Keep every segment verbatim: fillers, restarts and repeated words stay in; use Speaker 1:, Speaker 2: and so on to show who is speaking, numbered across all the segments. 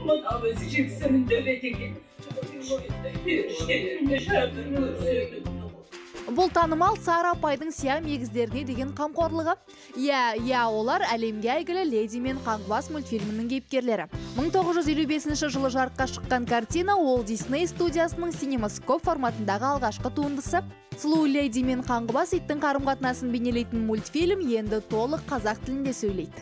Speaker 1: Mına özü cipsimin döbetigi. Bir şeylerine şartını özüydüm.
Speaker 2: Бұл танымал Сара апайдың Сиам егіздеріне деген қамқорлығы. Иә, иә, олар әлемге әйгілі Леди мен Қаңғыбас мультфильмінің кейіпкерлері. мың тоғыз жүз елу бесінші жылы жарыққа шыққан картина ол Disney студиясының синемаскоп форматындағы алғашқы туындысы. Сұлу Леди мен Қаңғыбас иттің қарым-қатынасын бейнелейтін мультфильм енді толық қазақ тілінде сөйлейді.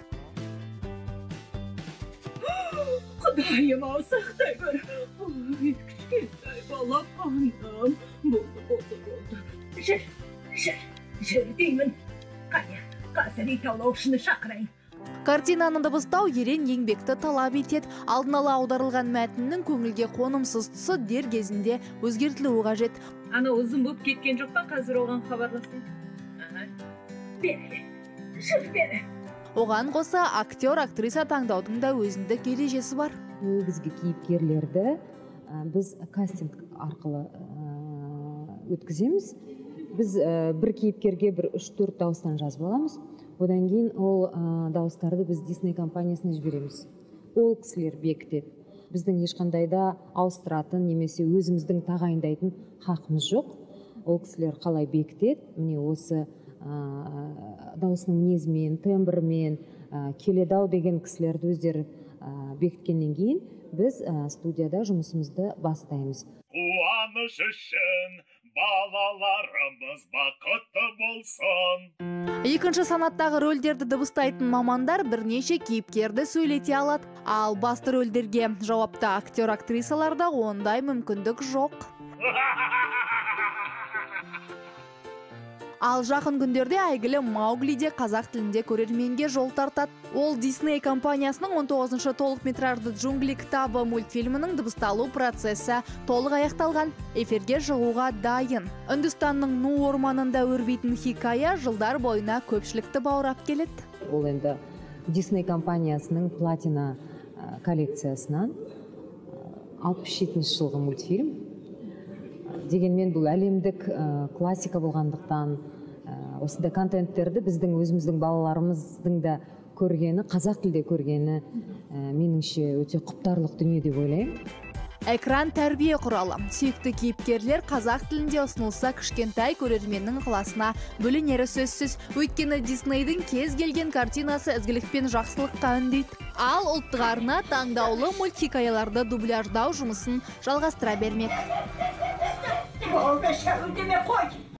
Speaker 1: Құдайым-ау, сақтай көр. Ой, кішкентай балапаным. Болды, болды, болды. Жүр, жүр, жүр деймін. Қане, қазір ит аулаушыны шақырайын.
Speaker 2: Картинаны дыбыстау ерен еңбекті талап етеді. Алдын ала аударылған мәтіннің көңілге қонымсыз тұсы дер кезінде өзгертілуі қажет.
Speaker 1: Ана ұзын болып кеткен жоқ па, қазір оған хабарласайын. Бері, жүр бері.
Speaker 2: Оған қоса актер, актриса таңдаудың да өзіндік ережесі бар.
Speaker 3: Негізгі кейіпкерлерді біз кастинг арқылы өткіземіз. Біз бір кейіпкерге бір үш төрт дауыстан жазып аламыз. Одан кейін ол дауыстарды біз Disney компаниясына жібереміз. Ол кісілер бекітеді. Біздің ешқандайда ауыстыратын немесе өзіміздің тағайындайтын хақымыз жоқ. Ол кісілер қалай бекітеді? Міне осы дауысының мінезімен, тембрімен келеді-ау деген кісілерді өздері бекіткеннен кейін біз студияда жұмысымызды бастаймыз.
Speaker 4: Қуаныш үшін балаларымыз бақытты болсын.
Speaker 2: Екінші санаттағы рөлдерді дыбыстайтын мамандар бірнеше кейіпкерді сөйлете алады. Ал басты рөлдерге жауапты актер-актрисаларда ондай мүмкіндік жоқ. Ал жақын күндерде әйгілі Мауглиде қазақ тілінде көрерменге жол тартады. Ол Disney компаниясының он тоғызыншы толық метражды джунгли кітабы мультфильмінің дыбысталу процесі толық аяқталған. Эфирге шығуға дайын. Үндістанның Ну орманында өрбейтін хикая жылдар бойына көпшілікті баурап келеді.
Speaker 3: Ол енді Disney компаниясының платина коллекциясынан алпыс жетінші жылғы мультфильм. Дегенмен бұл әлемдік классика болғандықтан осындай контенттерді біздің өзіміздің балаларымыздың да көргені, қазақ тілде көргені меніңше өте құптарлық дүние деп ойлаймын.
Speaker 2: Экран тәрбие құралы. Сүйікті кейіпкерлер қазақ тілінде ұсынылса кішкентай көрерменнің ықыласына бөленері сөзсіз. Өйткені Диснейдің кез келген картинасы ізгілік пен жақсылыққа үндейді. Ал ұлттық арна таңдаулы мультхикаяларды дубляждау жұмысын жалғастыра бермек.
Speaker 1: Болды, шәуілдеме қой.